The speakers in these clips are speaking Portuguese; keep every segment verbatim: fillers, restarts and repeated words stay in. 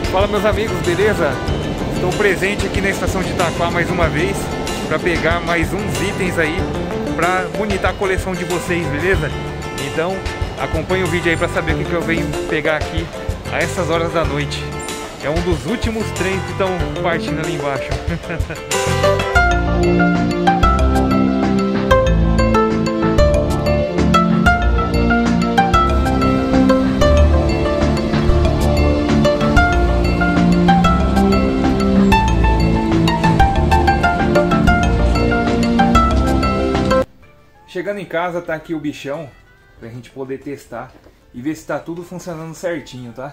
Fala, meus amigos, beleza? Estou presente aqui na estação de Itaquá mais uma vez para pegar mais uns itens aí para bonitar a coleção de vocês, beleza? Então acompanhe o vídeo aí para saber o que, que eu venho pegar aqui a essas horas da noite. É um dos últimos trens que estão partindo ali embaixo. Chegando em casa, tá aqui o bichão pra gente poder testar e ver se tá tudo funcionando certinho, tá?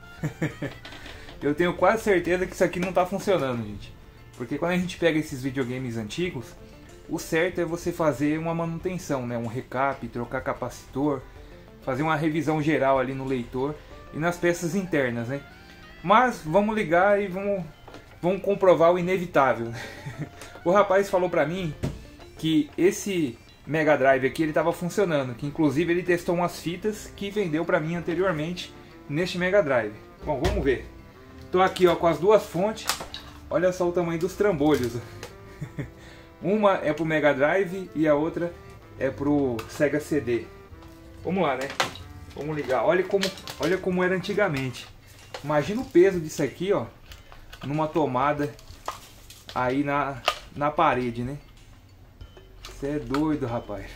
Eu tenho quase certeza que isso aqui não tá funcionando, gente. Porque quando a gente pega esses videogames antigos, o certo é você fazer uma manutenção, né? Um recap, trocar capacitor, fazer uma revisão geral ali no leitor e nas peças internas, né? Mas vamos ligar e vamos, vamos comprovar o inevitável. O rapaz falou pra mim que esse Mega Drive aqui ele estava funcionando, que inclusive ele testou umas fitas que vendeu para mim anteriormente neste Mega Drive. Bom, vamos ver. Tô aqui ó, com as duas fontes. Olha só o tamanho dos trambolhos. Uma é pro Mega Drive e a outra é pro Sega C D. Vamos lá, né? Vamos ligar. Olha como, olha como era antigamente. Imagina o peso disso aqui, ó, numa tomada aí na, na parede, né? Você é doido, rapaz.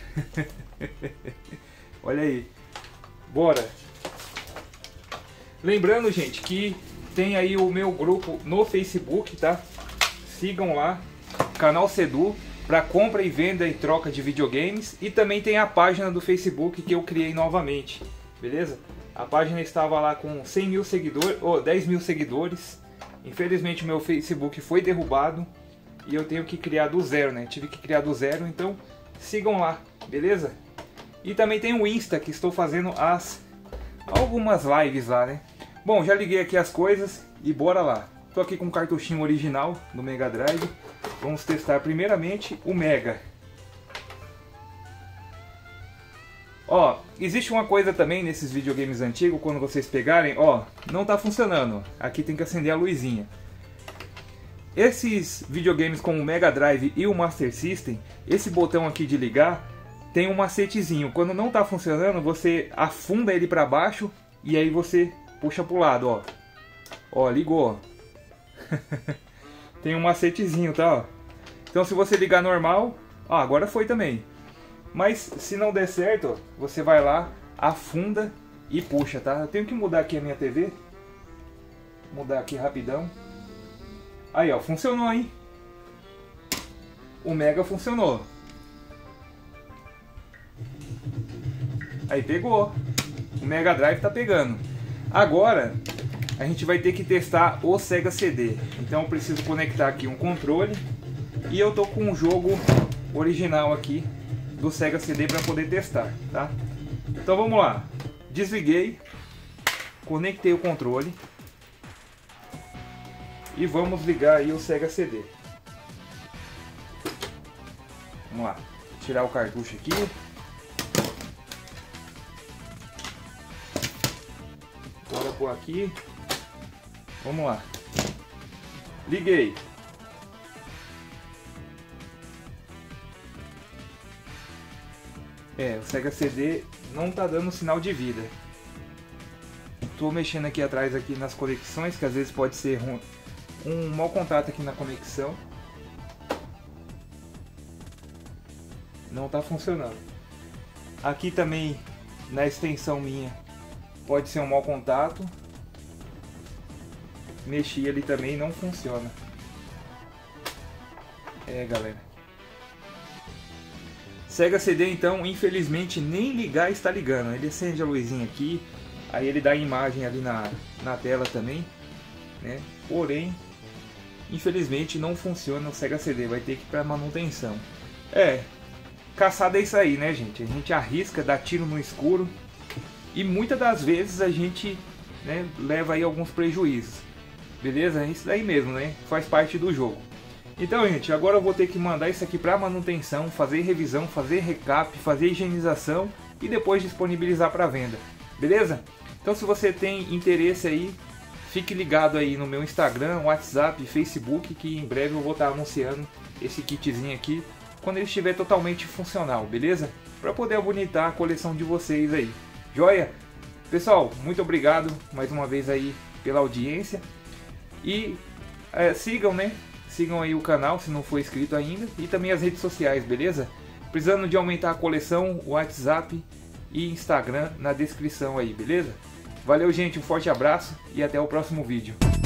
Olha aí. Bora. Lembrando, gente, que tem aí o meu grupo no Facebook, tá? Sigam lá. Canal Sedu para compra e venda e troca de videogames. E também tem a página do Facebook que eu criei novamente. Beleza? A página estava lá com cem mil seguidores, ou dez mil seguidores. Infelizmente o meu Facebook foi derrubado. E eu tenho que criar do zero, né? Tive que criar do zero, então sigam lá, beleza? E também tem o Insta, que estou fazendo as algumas lives lá, né? Bom, já liguei aqui as coisas e bora lá. Tô aqui com o cartuchinho original do Mega Drive. Vamos testar primeiramente o Mega. Ó, existe uma coisa também nesses videogames antigos, quando vocês pegarem, ó, não tá funcionando. Aqui tem que acender a luzinha. Esses videogames como o Mega Drive e o Master System, esse botão aqui de ligar tem um macetezinho. Quando não está funcionando, você afunda ele para baixo e aí você puxa para o lado, ó. Ó, ligou. Tem um macetezinho, tá? Ó. Então se você ligar normal, ó, agora foi também. Mas se não der certo, ó, você vai lá, afunda e puxa, tá? Eu tenho que mudar aqui a minha T V. Mudar aqui rapidão. Aí ó, funcionou, hein? O Mega funcionou. Aí pegou. O Mega Drive tá pegando. Agora a gente vai ter que testar o Sega C D. Então eu preciso conectar aqui um controle. E eu tô com um jogo original aqui do Sega C D para poder testar, tá? Então vamos lá. Desliguei. Conectei o controle. E vamos ligar aí o Sega C D. Vamos lá. Tirar o cartucho aqui. Bora pôr aqui. Vamos lá. Liguei. É, o Sega C D não tá dando sinal de vida. Tô mexendo aqui atrás aqui nas conexões, que às vezes pode ser ruim. Um mau contato aqui na conexão. Não está funcionando. Aqui também na extensão minha pode ser um mau contato. Mexi ali também, não funciona. É, galera. Sega C D então, infelizmente nem ligar está ligando. Ele acende a luzinha aqui, aí ele dá a imagem ali na, na tela também, né? Porém, infelizmente não funciona o Sega C D, vai ter que ir para manutenção. É, caçada é isso aí, né, gente? A gente arrisca, dá tiro no escuro e muitas das vezes a gente, né, leva aí alguns prejuízos. Beleza? Isso daí mesmo, né? Faz parte do jogo. Então, gente, agora eu vou ter que mandar isso aqui para manutenção, fazer revisão, fazer recap, fazer higienização e depois disponibilizar para venda. Beleza? Então, se você tem interesse aí, fique ligado aí no meu Instagram, WhatsApp, Facebook, que em breve eu vou estar anunciando esse kitzinho aqui quando ele estiver totalmente funcional, beleza? Para poder abonitar a coleção de vocês aí. Joia? Pessoal, muito obrigado mais uma vez aí pela audiência. E é, sigam, né? Sigam aí o canal se não for inscrito ainda. E também as redes sociais, beleza? Precisando de aumentar a coleção, WhatsApp e Instagram na descrição aí, beleza? Valeu, gente, um forte abraço e até o próximo vídeo.